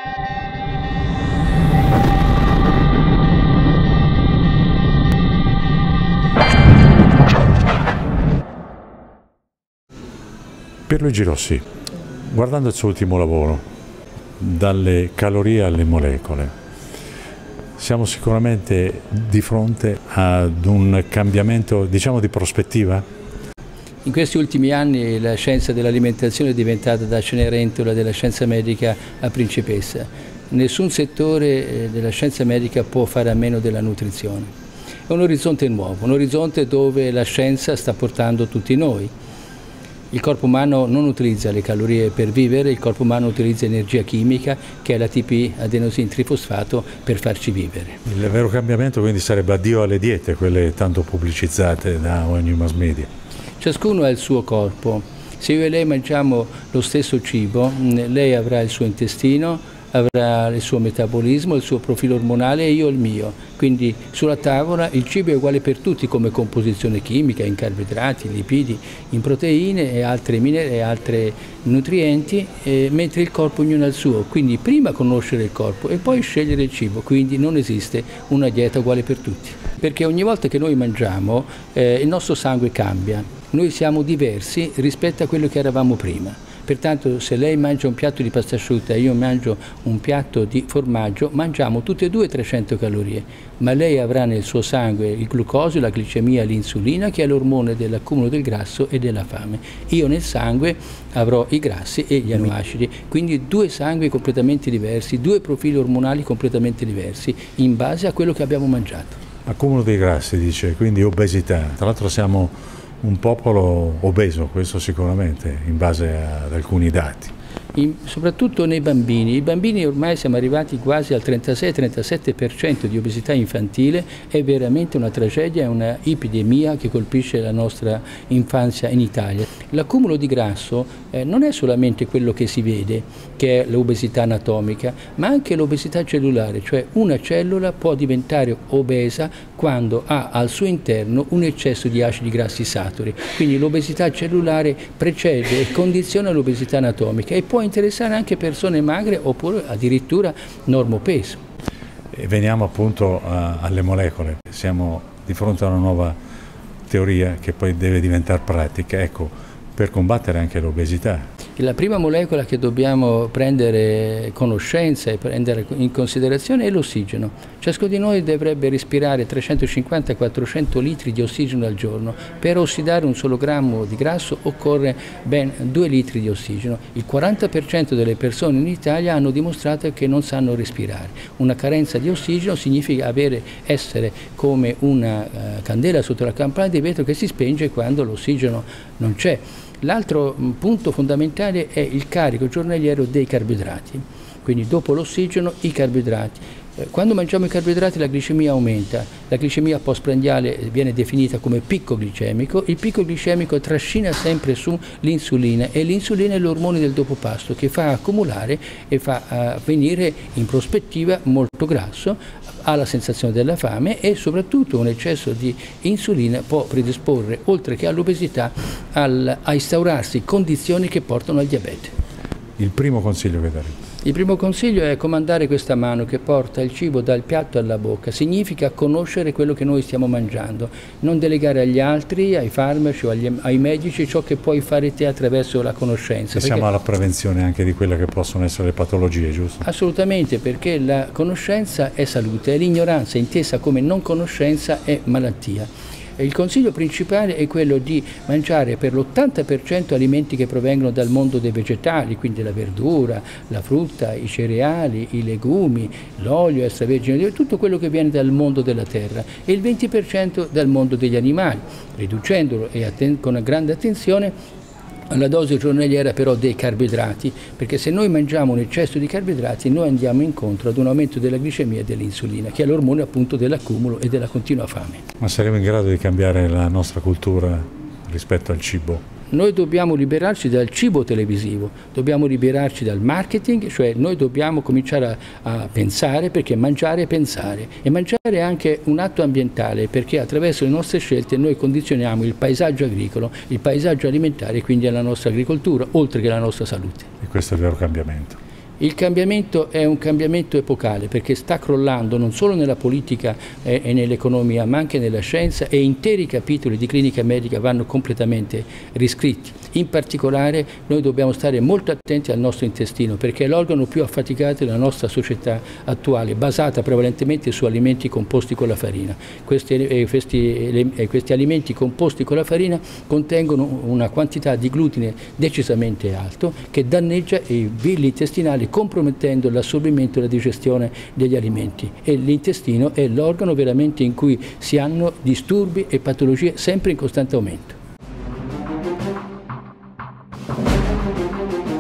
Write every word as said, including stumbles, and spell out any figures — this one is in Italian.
Pierluigi Rossi, guardando il suo ultimo lavoro, dalle calorie alle molecole, siamo sicuramente di fronte ad un cambiamento, diciamo, di prospettiva? In questi ultimi anni la scienza dell'alimentazione è diventata da Cenerentola della scienza medica a principessa. Nessun settore della scienza medica può fare a meno della nutrizione. È un orizzonte nuovo, un orizzonte dove la scienza sta portando tutti noi. Il corpo umano non utilizza le calorie per vivere, il corpo umano utilizza energia chimica, che è l'A T P, adenosin trifosfato, per farci vivere. Il vero cambiamento quindi sarebbe addio alle diete, quelle tanto pubblicizzate da ogni mass media. Ciascuno ha il suo corpo. Se io e lei mangiamo lo stesso cibo, lei avrà il suo intestino, avrà il suo metabolismo, il suo profilo ormonale e io il mio. Quindi sulla tavola il cibo è uguale per tutti come composizione chimica, in carboidrati, lipidi, in proteine e altri e altri nutrienti, eh, mentre il corpo ognuno ha il suo. Quindi prima conoscere il corpo e poi scegliere il cibo, quindi non esiste una dieta uguale per tutti. Perché ogni volta che noi mangiamo eh, il nostro sangue cambia, noi siamo diversi rispetto a quello che eravamo prima. Pertanto se lei mangia un piatto di pasta asciutta e io mangio un piatto di formaggio, mangiamo tutte e due trecento calorie, ma lei avrà nel suo sangue il glucosio, la glicemia, l'insulina, che è l'ormone dell'accumulo del grasso e della fame. Io nel sangue avrò i grassi e gli aminoacidi, quindi due sangui completamente diversi, due profili ormonali completamente diversi in base a quello che abbiamo mangiato. Accumulo dei grassi, dice, quindi obesità. Tra l'altro siamo un popolo obeso, questo sicuramente, in base ad alcuni dati. In, soprattutto nei bambini. I bambini ormai siamo arrivati quasi al trentasei trentasette per cento di obesità infantile, è veramente una tragedia, è una epidemia che colpisce la nostra infanzia in Italia. L'accumulo di grasso eh, non è solamente quello che si vede, che è l'obesità anatomica, ma anche l'obesità cellulare, cioè una cellula può diventare obesa quando ha al suo interno un eccesso di acidi grassi saturi. Quindi l'obesità cellulare precede e condiziona l'obesità anatomica e può interessare anche persone magre oppure addirittura normopeso. E veniamo appunto a, alle molecole. Siamo di fronte a una nuova teoria che poi deve diventare pratica, ecco, per combattere anche l'obesità. La prima molecola che dobbiamo prendere conoscenza e prendere in considerazione è l'ossigeno. Ciascuno di noi dovrebbe respirare trecentocinquanta quattrocento litri di ossigeno al giorno. Per ossidare un solo grammo di grasso occorre ben due litri di ossigeno. Il quaranta per cento delle persone in Italia hanno dimostrato che non sanno respirare. Una carenza di ossigeno significa avere, essere come una uh, candela sotto la campana di vetro che si spenge quando l'ossigeno non c'è. L'altro punto fondamentale è il carico giornaliero dei carboidrati, quindi dopo l'ossigeno i carboidrati. Quando mangiamo i carboidrati la glicemia aumenta, la glicemia postprandiale viene definita come picco glicemico, il picco glicemico trascina sempre su l'insulina e l'insulina è l'ormone del dopo pasto che fa accumulare e fa uh, venire in prospettiva molto grasso, ha la sensazione della fame e soprattutto un eccesso di insulina può predisporre, oltre che all'obesità, al, a instaurarsi condizioni che portano al diabete. Il primo consiglio che darei? Il primo consiglio è comandare questa mano che porta il cibo dal piatto alla bocca. Significa conoscere quello che noi stiamo mangiando, non delegare agli altri, ai farmaci o agli, ai medici ciò che puoi fare te attraverso la conoscenza. E siamo alla prevenzione anche di quelle che possono essere le patologie, giusto? Assolutamente, perché la conoscenza è salute e l'ignoranza intesa come non conoscenza è malattia. Il consiglio principale è quello di mangiare per l'ottanta per cento alimenti che provengono dal mondo dei vegetali, quindi la verdura, la frutta, i cereali, i legumi, l'olio extravergine, tutto quello che viene dal mondo della terra e il venti per cento dal mondo degli animali, riducendolo e con grande attenzione alla dose giornaliera però dei carboidrati, perché se noi mangiamo un eccesso di carboidrati noi andiamo incontro ad un aumento della glicemia e dell'insulina, che è l'ormone appunto dell'accumulo e della continua fame. Ma saremo in grado di cambiare la nostra cultura rispetto al cibo? Noi dobbiamo liberarci dal cibo televisivo, dobbiamo liberarci dal marketing, cioè noi dobbiamo cominciare a, a pensare, perché mangiare è pensare e mangiare è anche un atto ambientale, perché attraverso le nostre scelte noi condizioniamo il paesaggio agricolo, il paesaggio alimentare e quindi la nostra agricoltura, oltre che la nostra salute. E questo è il vero cambiamento. Il cambiamento è un cambiamento epocale perché sta crollando non solo nella politica eh, e nell'economia ma anche nella scienza, e interi capitoli di clinica medica vanno completamente riscritti. In particolare noi dobbiamo stare molto attenti al nostro intestino perché è l'organo più affaticato della nostra società attuale, basata prevalentemente su alimenti composti con la farina. Questi, eh, questi, eh, questi alimenti composti con la farina contengono una quantità di glutine decisamente alto che danneggia i villi intestinali, compromettendo l'assorbimento e la digestione degli alimenti, e l'intestino è l'organo veramente in cui si hanno disturbi e patologie sempre in costante aumento.